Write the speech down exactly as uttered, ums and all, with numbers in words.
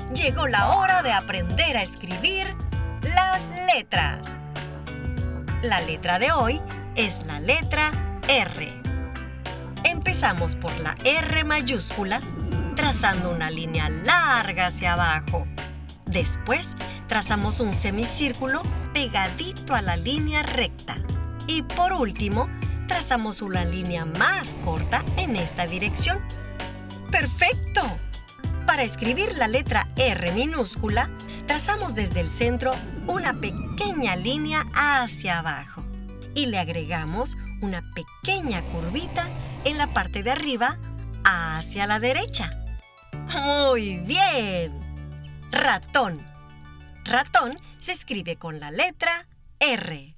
Llegó la hora de aprender a escribir las letras. La letra de hoy es la letra R. Empezamos por la R mayúscula, trazando una línea larga hacia abajo. Después, trazamos un semicírculo pegadito a la línea recta. Y por último, trazamos una línea más corta en esta dirección. ¡Perfecto! Para escribir la letra R minúscula, trazamos desde el centro una pequeña línea hacia abajo y le agregamos una pequeña curvita en la parte de arriba hacia la derecha. ¡Muy bien! Ratón. Ratón se escribe con la letra R.